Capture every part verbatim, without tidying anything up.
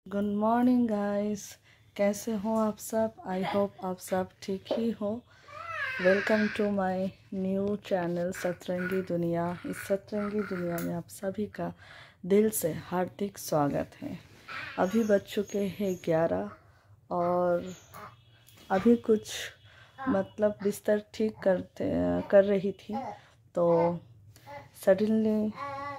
Good morning guys. कैसे हो आप सब? आई होप आप सब ठीक ही हो। Welcome to my new channel Satrangi Duniya. इस सतरंगी दुनिया में आप सभी का दिल से हार्दिक स्वागत है। अभी बज चुके हैं ग्यारह और अभी कुछ मतलब बिस्तर ठीक करते कर रही थी तो सडनली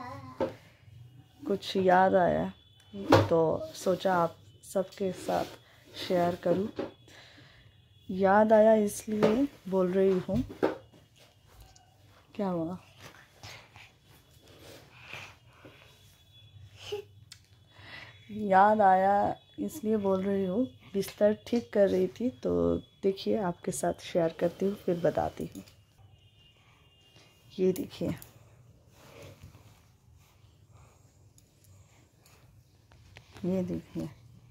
कुछ याद आया तो सोचा आप सबके साथ शेयर करूं। याद आया इसलिए बोल रही हूँ। क्या हुआ? याद आया इसलिए बोल रही हूँ। बिस्तर ठीक कर रही थी तो देखिए आपके साथ शेयर करती हूँ, फिर बताती हूँ। ये देखिए, ये देखिए,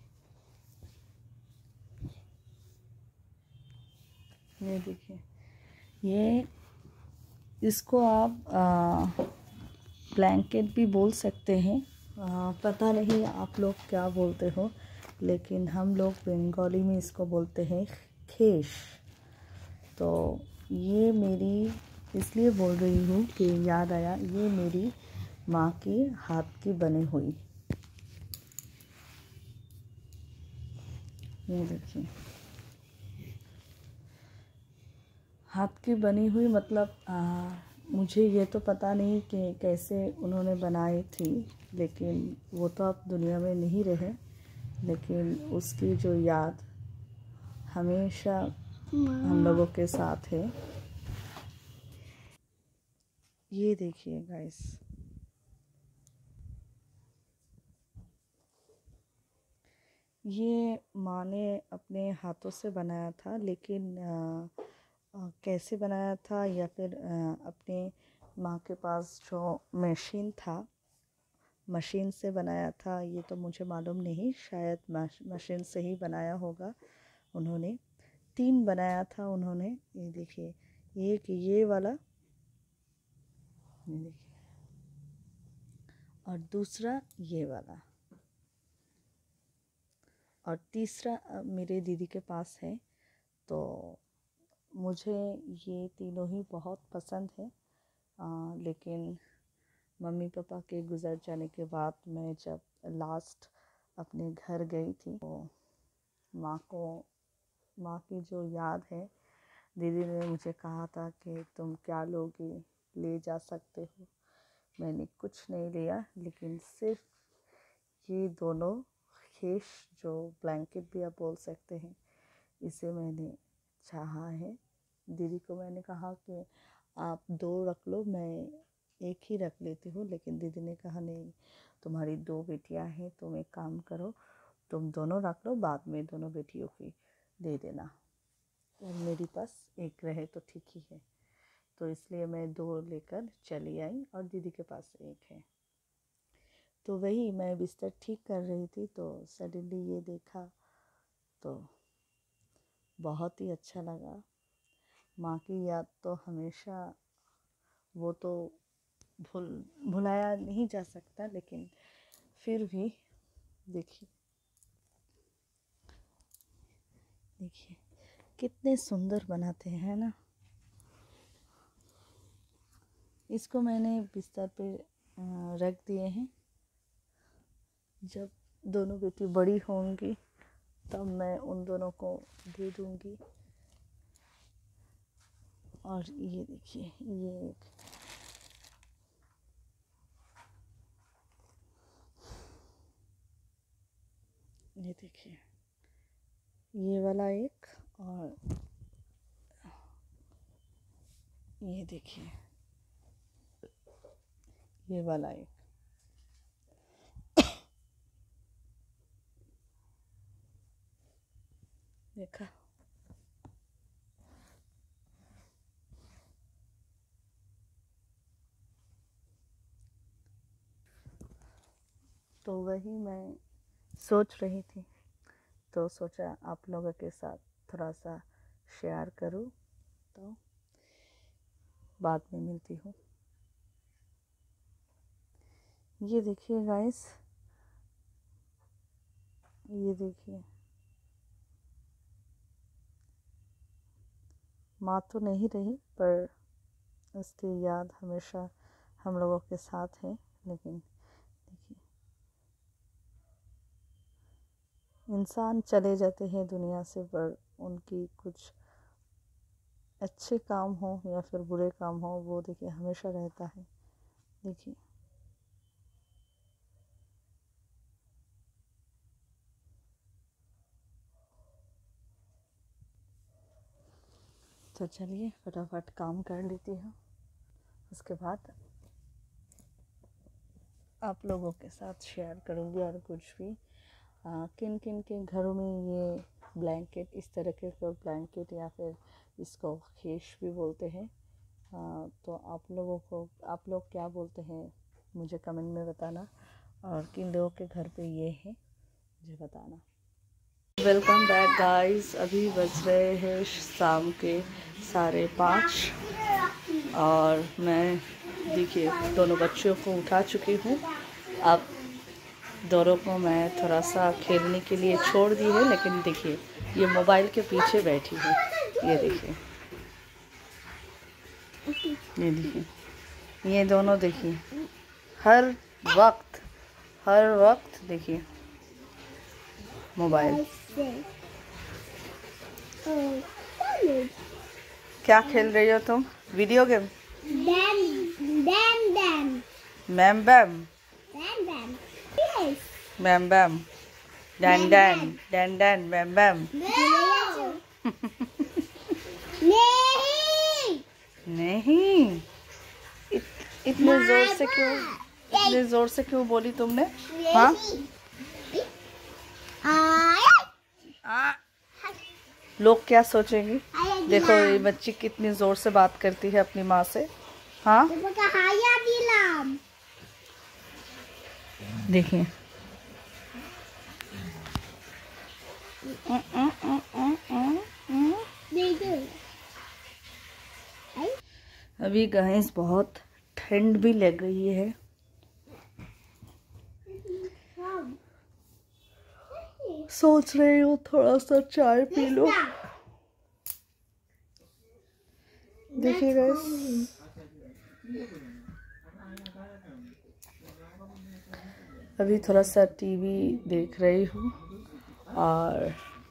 ये देखिए, ये इसको आप ब्लैंकेट भी बोल सकते हैं। आ, पता नहीं आप लोग क्या बोलते हो, लेकिन हम लोग बंगाली में इसको बोलते हैं खेश। तो ये मेरी इसलिए बोल रही हूँ कि याद आया, ये मेरी माँ के हाथ की बनी हुई। ये देखिए, हाथ की बनी हुई मतलब आ, मुझे ये तो पता नहीं कि कैसे उन्होंने बनाई थी, लेकिन वो तो अब दुनिया में नहीं रहे, लेकिन उसकी जो याद हमेशा हम लोगों के साथ है। ये देखिए गाइस, ये माँ ने अपने हाथों से बनाया था, लेकिन आ, आ, कैसे बनाया था या फिर आ, अपने माँ के पास जो मशीन था, मशीन से बनाया था, ये तो मुझे मालूम नहीं। शायद मशीन से ही बनाया होगा उन्होंने। तीन बनाया था उन्होंने। ये देखिए, एक ये वाला, ये देखिए, और दूसरा ये वाला, और तीसरा मेरे दीदी के पास है। तो मुझे ये तीनों ही बहुत पसंद है। आ, लेकिन मम्मी पापा के गुज़र जाने के बाद मैं जब लास्ट अपने घर गई थी तो माँ को माँ की जो याद है, दीदी ने मुझे कहा था कि तुम क्या लोगी, ले जा सकते हो। मैंने कुछ नहीं लिया, लेकिन सिर्फ ये दोनों खेश, जो ब्लैंकेट भी आप बोल सकते हैं, इसे मैंने चाहा है। दीदी को मैंने कहा कि आप दो रख लो, मैं एक ही रख लेती हूँ, लेकिन दीदी ने कहा नहीं, तुम्हारी दो बेटियां हैं, तुम एक काम करो, तुम दोनों रख लो, बाद में दोनों बेटियों की दे देना, और मेरे पास एक रहे तो ठीक ही है। तो इसलिए मैं दो लेकर चली आई और दीदी के पास एक है। तो वही मैं बिस्तर ठीक कर रही थी तो सडनली ये देखा तो बहुत ही अच्छा लगा। माँ की याद तो हमेशा, वो तो भूल भुलाया नहीं जा सकता, लेकिन फिर भी देखिए, देखिए कितने सुंदर बनाते हैं ना। इसको मैंने बिस्तर पे रख दिए हैं। जब दोनों बेटी बड़ी होंगी तब मैं उन दोनों को दे दूंगी। और ये देखिए, ये एक, ये देखिए, ये वाला एक, और ये देखिए, ये वाला एक। देखा? तो वही मैं सोच रही थी, तो सोचा आप लोगों के साथ थोड़ा सा शेयर करूं। तो बाद में मिलती हूँ। ये देखिए गाइस, ये देखिए, माँ तो नहीं रही पर उसकी याद हमेशा हम लोगों के साथ है। लेकिन देखिए, इंसान चले जाते हैं दुनिया से, पर उनकी कुछ अच्छे काम हो या फिर बुरे काम हो, वो देखिए हमेशा रहता है। देखिए, तो चलिए फटाफट काम कर लेती हूँ, उसके बाद आप लोगों के साथ शेयर करूँगी। और कुछ भी आ, किन किन के घरों में ये ब्लैंकेट, इस तरह के ब्लैंकेट या फिर इसको खेश भी बोलते हैं, आ, तो आप लोगों को, आप लोग क्या बोलते हैं मुझे कमेंट में बताना। और किन लोगों के घर पे ये है मुझे बताना। वेलकम बैक गाइस, अभी बज रहे हैं शाम के साढ़े पाँच और मैं देखिए दोनों बच्चों को उठा चुकी हूँ। अब दोनों को मैं थोड़ा सा खेलने के लिए छोड़ दी है, लेकिन देखिए ये मोबाइल के पीछे बैठी है। ये देखिए, ये देखिए, ये दोनों देखिए हर वक्त हर वक्त देखिए मोबाइल। क्या खेल रही हो तुम? Video game? मैम बैम मैम बैम डैन डैन डैन डैन मैम बैम। नहीं, इत, इतने जोर से क्यों इतने जोर से क्यों बोली तुमने? हाँ, आ, लोग क्या सोचेंगे? देखो ये बच्ची कितनी जोर से बात करती है अपनी माँ से। हाँ, देखिए अभी गाइस बहुत ठंड भी लग रही है। सोच रही हूँ थोड़ा सा चाय पी लो। देखिए गाइस, अभी थोड़ा सा टीवी देख रही हूँ और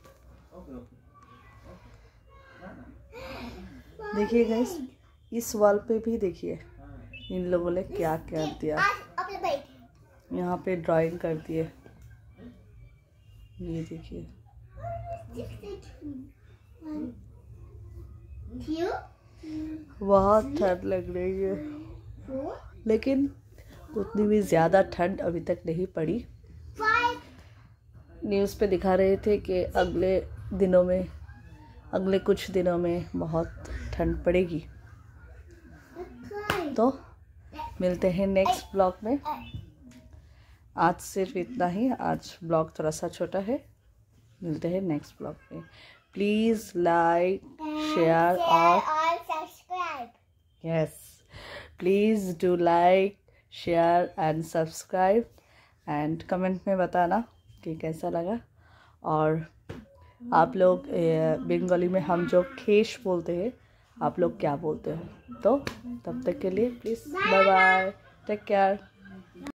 देखिए गाइस, इस वॉल पे भी देखिए इन लोगों ने क्या कर दिया। यहाँ पे ड्राइंग कर दिए, ये देखिए। बहुत ठंड लग रही है, लेकिन उतनी भी ज़्यादा ठंड अभी तक नहीं पड़ी। न्यूज़ पे दिखा रहे थे कि अगले दिनों में अगले कुछ दिनों में बहुत ठंड पड़ेगी। तो मिलते हैं नेक्स्ट ब्लॉग में। आज सिर्फ इतना ही, आज ब्लॉग थोड़ा सा छोटा है। मिलते हैं नेक्स्ट ब्लॉग में। प्लीज़ लाइक, शेयर और subscribe. Yes, please do like, share and subscribe and comment में बताना कि कैसा लगा। और आप लोग बंगाली में हम जो खेश बोलते हैं, आप लोग क्या बोलते हो? तो तब तक के लिए please bye bye, take care.